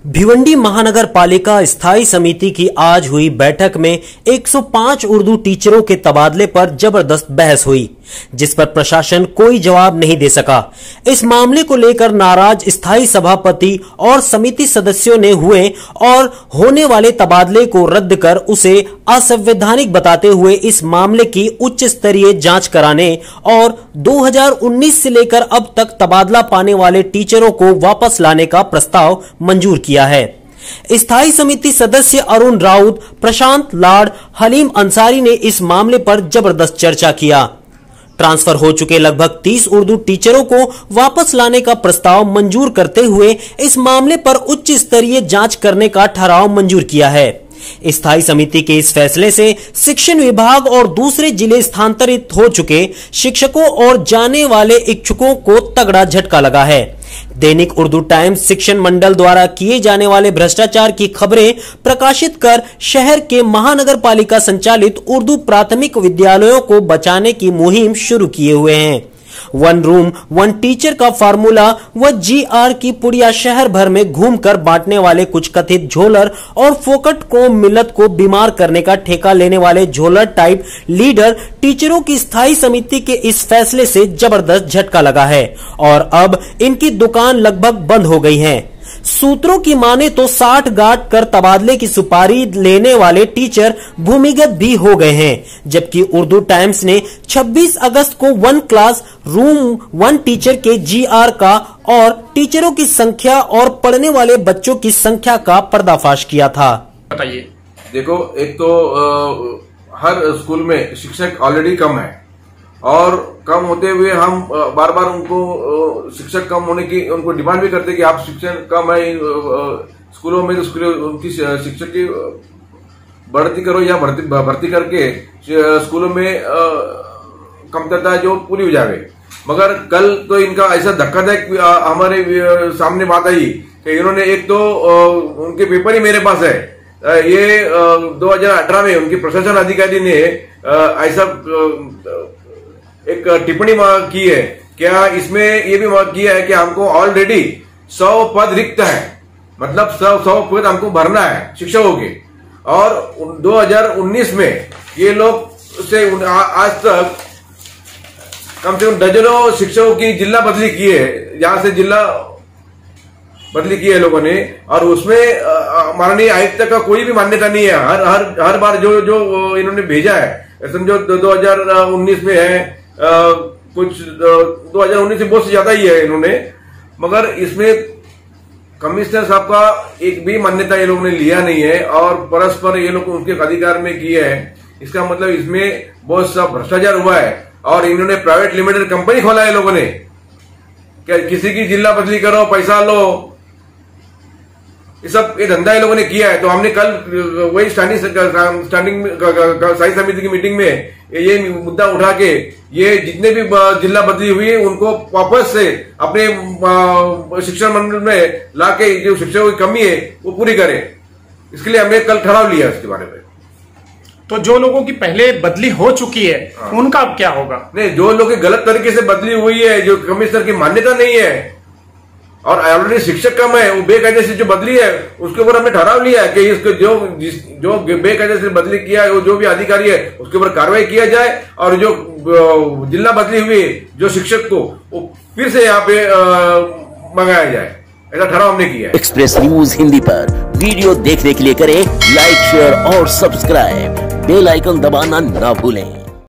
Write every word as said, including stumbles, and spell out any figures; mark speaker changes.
Speaker 1: भिवंडी महानगर पालिका स्थायी समिति की आज हुई बैठक में एक सौ पाँच उर्दू टीचरों के तबादले पर जबरदस्त बहस हुई, जिस पर प्रशासन कोई जवाब नहीं दे सका। इस मामले को लेकर नाराज स्थायी सभापति और समिति सदस्यों ने हुए और होने वाले तबादले को रद्द कर उसे असंवैधानिक बताते हुए इस मामले की उच्च स्तरीय जांच कराने और दो हज़ार उन्नीस से लेकर अब तक तबादला पाने वाले टीचरों को वापस लाने का प्रस्ताव मंजूर किया है। स्थायी समिति सदस्य अरुण राउत, प्रशांत लाड, हलीम अंसारी ने इस मामले पर जबरदस्त चर्चा किया। ट्रांसफर हो चुके लगभग तीस उर्दू टीचरों को वापस लाने का प्रस्ताव मंजूर करते हुए इस मामले पर उच्च स्तरीय जांच करने का ठहराव मंजूर किया है। स्थायी समिति के इस फैसले से शिक्षण विभाग और दूसरे जिले स्थानांतरित हो चुके शिक्षकों और जाने वाले इच्छुकों को तगड़ा झटका लगा है। दैनिक उर्दू टाइम्स शिक्षण मंडल द्वारा किए जाने वाले भ्रष्टाचार की खबरें प्रकाशित कर शहर के महानगर पालिका संचालित उर्दू प्राथमिक विद्यालयों को बचाने की मुहिम शुरू किए हुए हैं। वन रूम वन टीचर का फार्मूला व जी आर की पुड़िया शहर भर में घूमकर बांटने वाले कुछ कथित झोलर और फोकट को मिलत को बीमार करने का ठेका लेने वाले झोलर टाइप लीडर टीचरों की स्थायी समिति के इस फैसले से जबरदस्त झटका लगा है और अब इनकी दुकान लगभग बंद हो गई है। सूत्रों की माने तो साठ गांठ कर तबादले की सुपारी लेने वाले टीचर भूमिगत भी हो गए हैं, जबकि उर्दू टाइम्स ने छब्बीस अगस्त को one classroom one teacher के जी आर का और टीचरों की संख्या और पढ़ने वाले बच्चों की संख्या का पर्दाफाश किया था।
Speaker 2: बताइए। देखो, एक तो आ, हर स्कूल में शिक्षक ऑलरेडी कम है और कम होते हुए हम बार बार उनको शिक्षक कम होने की उनको डिमांड भी करते कि आप शिक्षक कम है स्कूलों में, तो स्कूलों उनकी शिक्षक की बढ़ती करो या भर्ती भर्ती करके स्कूलों में कमतरता जो पूरी हो जाए। मगर कल तो इनका ऐसा धक्कादायक हमारे सामने बात आई कि इन्होंने एक तो उनके पेपर ही मेरे पास है, ये दो हजार अठारह में उनके प्रशासन अधिकारी ने ऐसा एक टिप्पणी की है। क्या इसमें ये भी किया है कि हमको ऑलरेडी सौ पद रिक्त है, मतलब सौ सौ पद हमको भरना है शिक्षकों के, और दो हज़ार उन्नीस में ये लोग से आज तक कम से कम दर्जनों शिक्षकों की जिला बदली की है, जहां से जिला बदली की है लोगों ने, और उसमें माननीय आयुक्त का कोई भी मान्यता नहीं है। हर हर हर बार जो जो इन्होंने भेजा है, समझो दो हजार उन्नीस में है, आ, कुछ दो हजार उन्नीस से बहुत से ज्यादा ही है इन्होंने, मगर इसमें कमिश्नर साहब का एक भी मान्यता ये लोगों ने लिया नहीं है और परस्पर ये लोग उनके अधिकार में किए हैं। इसका मतलब इसमें बहुत सा भ्रष्टाचार हुआ है और इन्होंने प्राइवेट लिमिटेड कंपनी खोला है लोगों ने, क्या किसी की जिला बदली करो, पैसा लो, ये सब ये धंधा ये लोगों ने किया है। तो हमने कल वही स्टैंडिंग स्टैंडिंग स्थायी समिति की मीटिंग में ये मुद्दा उठा के ये जितने भी जिला बदली हुई है उनको वापस से अपने शिक्षण मंडल में लाके जो शिक्षकों की कमी है वो पूरी करें। इसके लिए हमने कल ठहराव लिया इसके बारे में।
Speaker 3: तो जो लोगों की पहले बदली हो चुकी है, हाँ, उनका अब क्या होगा? नहीं,
Speaker 2: जो लोग गलत तरीके से बदली हुई है, जो कमिश्नर की मान्यता नहीं है और ऑलरेडी शिक्षक कम है, वो बेकायदे से जो बदली है उसके ऊपर हमने ठहराव लिया है कि इसको जो जो बेकायदे से बदली किया है वो जो भी अधिकारी है उसके ऊपर कार्रवाई किया जाए, और जो जिला बदली हुई जो शिक्षक को वो फिर से यहाँ पे मंगाया जाए, ऐसा ठहराव हमने किया है।
Speaker 4: एक्सप्रेस न्यूज हिंदी पर वीडियो देखने के लिए करें लाइक, शेयर और सब्सक्राइब। बेल आइकन दबाना ना भूलें।